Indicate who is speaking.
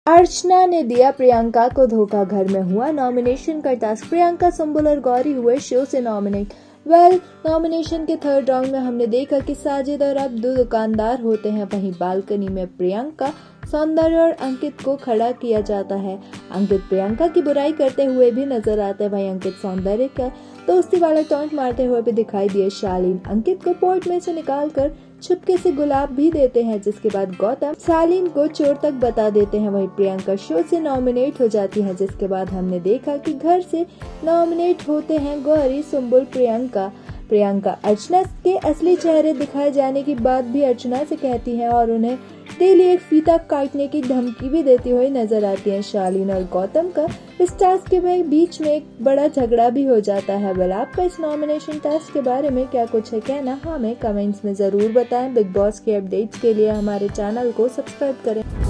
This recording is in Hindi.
Speaker 1: अर्चना ने दिया प्रियंका को धोखा, घर में हुआ नॉमिनेशन का टास्क। प्रियंका, सुंबुल और गौरी हुए शो से नॉमिनेट। नॉमिनेशन के थर्ड राउंड में हमने देखा कि साजिद और अब्दू दुकानदार होते हैं। वहीं बालकनी में प्रियंका, सौंदर्य और अंकित को खड़ा किया जाता है। अंकित प्रियंका की बुराई करते हुए भी नजर आते हैं। वहीं अंकित सौंदर्य का दोस्ती वाला टॉन्ट मारते हुए भी दिखाई दिए। शालीन अंकित को पोर्ट में से निकालकर छुपके से गुलाब भी देते हैं, जिसके बाद गौतम शालीन को चोर तक बता देते हैं। वहीं प्रियंका शो से नॉमिनेट हो जाती है, जिसके बाद हमने देखा कि घर से नॉमिनेट होते हैं गौरी, सुंबुल, प्रियंका अर्चना के असली चेहरे दिखाए जाने की बात भी अर्चना से कहती हैं और उन्हें डेली एक फीता काटने की धमकी भी देती हुई नजर आती है। शालीन और गौतम का इस टास्क के बीच में एक बड़ा झगड़ा भी हो जाता है। आपका इस नॉमिनेशन टास्क के बारे में क्या कुछ है कहना, हमें कमेंट्स में जरूर बताएं। बिग बॉस के अपडेट्स के लिए हमारे चैनल को सब्सक्राइब करें।